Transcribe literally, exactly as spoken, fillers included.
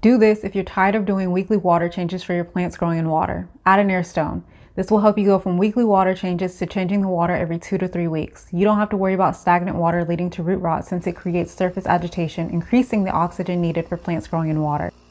Do this if you're tired of doing weekly water changes for your plants growing in water. Add an air stone. This will help you go from weekly water changes to changing the water every two to three weeks. You don't have to worry about stagnant water leading to root rot since it creates surface agitation, increasing the oxygen needed for plants growing in water.